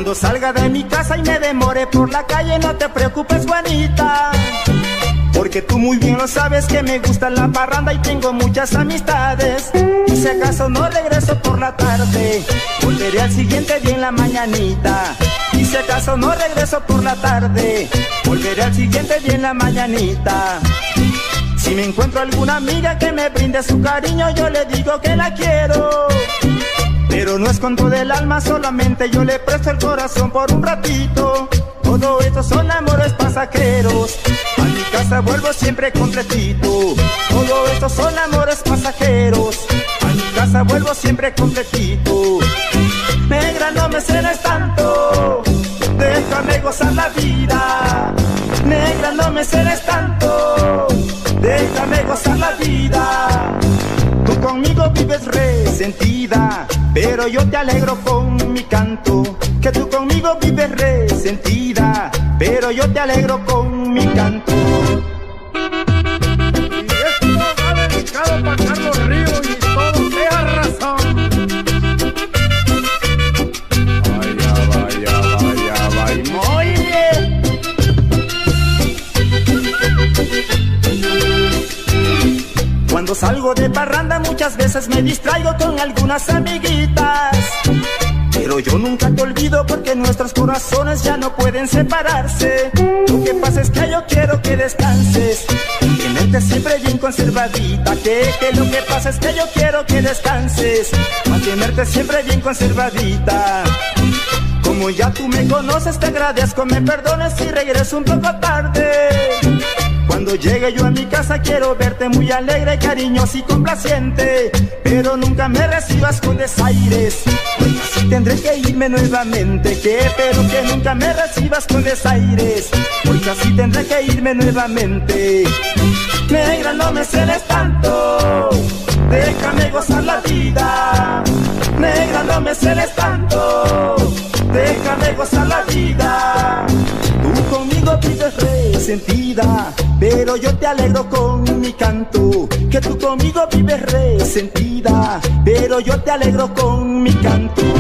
Cuando salga de mi casa y me demore por la calle, no te preocupes, Juanita, porque tú muy bien lo sabes que me gusta la parranda y tengo muchas amistades. Y si acaso no regreso por la tarde, volveré al siguiente día en la mañanita. Y si acaso no regreso por la tarde, volveré al siguiente día en la mañanita. Si me encuentro alguna amiga que me brinde su cariño, yo le digo que la quiero, pero no es con todo el alma, solamente yo le presto el corazón por un ratito. Todo esto son amores pasajeros, a mi casa vuelvo siempre completito. Todo esto son amores pasajeros, a mi casa vuelvo siempre completito. Negra, no me celes tanto, déjame gozar la vida. Negra, no me celes tanto, déjame gozar la vida. Tú conmigo vives resentida, pero yo te alegro con mi canto. Que tú conmigo vives resentida, pero yo te alegro con mi canto. Y esto va dedicado para Carlos Ríos y todo sea razón. Vaya, muy bien. Cuando salgo de parranda muchas veces me distraigo con algunas amiguitas, pero yo nunca te olvido porque nuestros corazones ya no pueden separarse. Lo que pasa es que yo quiero que descanses y tenerte siempre bien conservadita. Que lo que pasa es que yo quiero que descanses, mantenerte siempre bien conservadita. Como ya tú me conoces, te agradezco, me perdones si regreso un poco tarde. Cuando llegue yo a mi casa quiero verte muy alegre, cariñosa y complaciente, pero nunca me recibas con desaires, porque así tendré que irme nuevamente. Pero que nunca me recibas con desaires, porque así tendré que irme nuevamente. Negra, no me celes tanto, déjame gozar la vida. Negra, no me celes tanto, déjame gozar la vida. Tú conmigo vives resentida, pero yo te alegro con mi canto. Que tú conmigo vives resentida, pero yo te alegro con mi canto.